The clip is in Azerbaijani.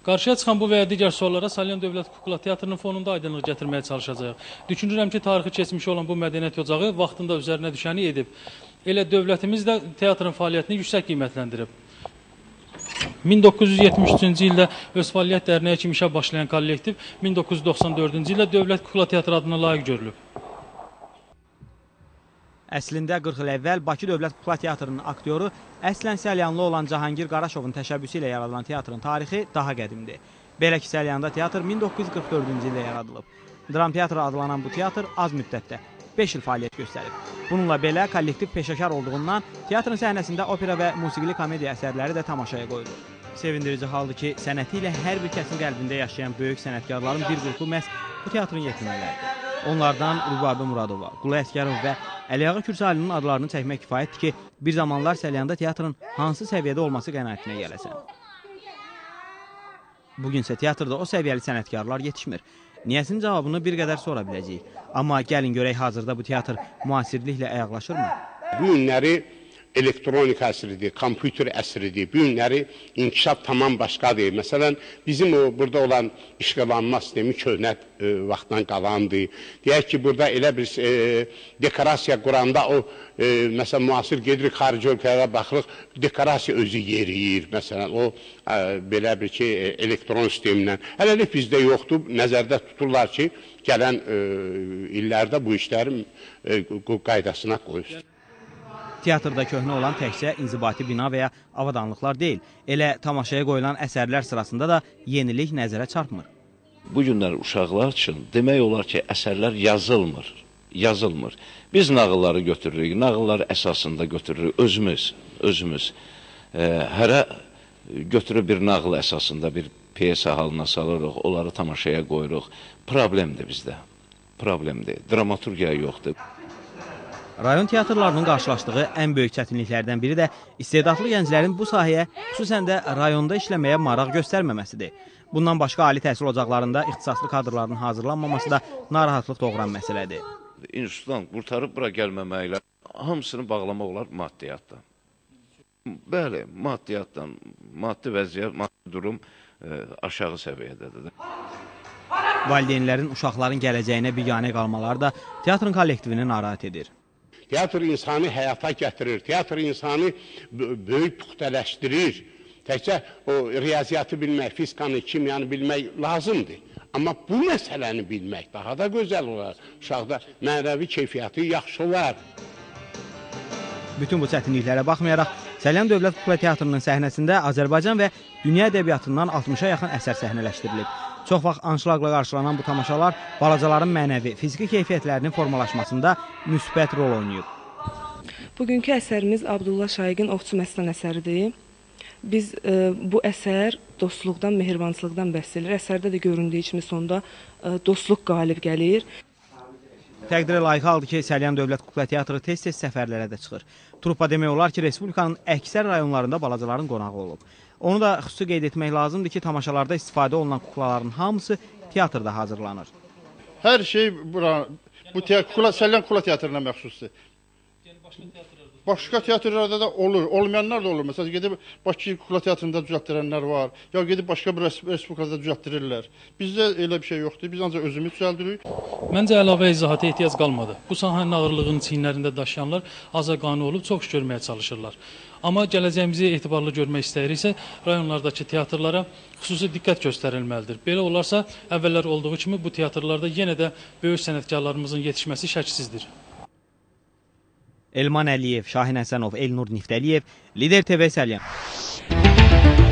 Qarşıya çıxan bu və ya digər suallara Salyan Dövlət Kukla Teatrının fonunda aydınlıq gətirməyə çalışacağıq. Düşünürəm ki, tarixi keçmişi olan bu mədəniyyət ocağı vaxtında üzərinə düşəni edib. Elə dövlətimiz də teatrın fəaliyyətini yüksək qiymətləndirib. 1973-cü ildə öz fəaliyyət dərnəyi kimi işə başlayan kollektiv 1994-cü ildə Dövlət Kukla Teatrı adına layiq görülüb. Əslində 40 il əvvəl Bakı Dövlət Kukla Teatrının aktyoru əslən Salyanlı olan Cahangir Qaraşovun təşəbbüsü ilə yaradılan teatrın tarixi daha qədimdir. Belə ki, Salyanda teatr 1944-cü ildə yaradılıb. Dram teatrı adlanan bu teatr az müddətdə 5 il fəaliyyət göstərib. Bununla belə kollektiv peşəkar olduğundan teatrın səhnəsində opera və musiqili komediya əsərləri də tamaşaya qoyulur. Sevindirici haldır ki, sənəti ilə hər bir kəsin qəlbində yaşayan böyük sənətkarların bir qrupu məhz bu teatrın yetirmələridir. Onlardan Rübabə Muradova, Qulu Əsgərov və Əliağa Kürsalinin adlarını çəkmək kifayətdir ki, bir zamanlar Salyanda teatrın hansı səviyyədə olması qənaətinə gələsən. Bugünsə teatrda o səviyyəli sənətkarlar yetişmir. Niyəsinin cavabını bir qədər sonra biləcəyik. Amma gəlin görək hazırda bu teatr müasirliklə ayaqlaşırmı? Bu günləri elektronika əsridir, kompüter əsridir. Bu günləri inkişaf tamam başqadır. Məsələn, bizim burada olan işğalanma sistemi köhnə vaxtdan qalandır. Deyək ki, burada elə bir dekorasiya quranda məsələn, müasir gedirik, xarici ölkələrə baxırıq, dekorasiya özü yeriyir. Məsələn, o belə bir ki, elektron sistemindən. Hələlik bizdə yoxdur, nəzərdə tuturlar ki, gələn illərdə bu işlərin qaydasına qoyur. Teatrda köhnə olan təkcə inzibati bina və ya avadanlıqlar deyil, elə tamaşaya qoyulan əsərlər sırasında da yenilik nəzərə çarpmır. Bu günlər uşaqlar üçün demək olar ki, əsərlər yazılmır. Biz nağılları götürürük, nağılları əsasında götürürük, özümüz. Hərə götürüb bir nağıl əsasında bir piyesa halına salırıq, onları tamaşaya qoyuruq. Problemdir bizdə, problemdir, dramaturgiya yoxdur. Rayon teatrlarının qarşılaşdığı ən böyük çətinliklərdən biri də istedadlı gənclərin bu sahəyə, xüsusən də rayonda işləməyə maraq göstərməməsidir. Bundan başqa ali təhsil ocaqlarında ixtisaslı kadrların hazırlanmaması da narahatlıq doğuran məsələdir. İnstitutdan qurtarıb bura gəlməməklə hamısını bağlamaq olar maddiyatdan. Bəli, maddiyatdan, maddi vəziyyət, maddi durum aşağı səviyyədədir. Valideynlərin uşaqların gələcəyinə biganə qalmaları da teatrın kollektivini narahat edir. Teatr insanı həyata gətirir, teatr insanı böyük puxtələşdirir. Təkcə o riyaziyyatı bilmək, fizikanı, kimyanı bilmək lazımdır. Amma bu məsələni bilmək daha da gözəl olar. Uşaqda mənəvi keyfiyyəti yaxşı olar. Bütün bu çətinliklərə baxmayaraq, Salyan Dövlət Kukla Teatrının səhnəsində Azərbaycan və dünya ədəbiyyatından 60-a yaxın əsər səhnələşdirilib. Çox vaxt anşlaqla qarşılanan bu tamaşalar balacaların mənəvi, fiziki keyfiyyətlərinin formalaşmasında müsbət rol oynayıb. Bugünkü əsərimiz Abdullah Şaiqin Ovçu Məstan əsəridir. Biz bu əsər dostluqdan, mehribançılıqdan bəhs edilir. Əsərdə də göründüyü kimi sonda dostluq qalib gəlir. Təqdirə layiq haldır ki, Salyan Dövlət Kukla Teatrı tez-tez səfərlərə də çıxır. Trupa demək olar ki, Respublikanın əksər rayonlarında balacaların qonağı olub. Onu da xüsusi qeyd etmək lazımdır ki, tamaşalarda istifadə olunan kuklaların hamısı teatrda hazırlanır. Hər şey Salyan Kukla Teatrına məxsusdur. Başqa teatrlarda da olur, olmayanlar da olur. Məsələn, gedib Bakı Kukla Teatrında düzəltdirənlər var, ya gedib başqa bir respublikada düzəltdirirlər. Bizdə elə bir şey yoxdur, biz ancaq özümüz düzəldirik. Məncə əlavə izahata ehtiyac qalmadı. Bu sahənin ağırlığını çiyinlərində daşıyanlar azaqanı olub çox iş görməyə çalışırlar. Amma gələcəyimizi etibarlı görmək istəyiriksə, rayonlardakı teatrlara xüsusi diqqət göstərilməlidir. Belə olarsa, əvvəllər olduğu kimi bu teatrlarda yenə də böyük sənətkarlarımızın yetişməsi şəksizdir. Elman Əliyev, Şahin Həsənov, Elnur Niftəliyev, Lider TV Salyan.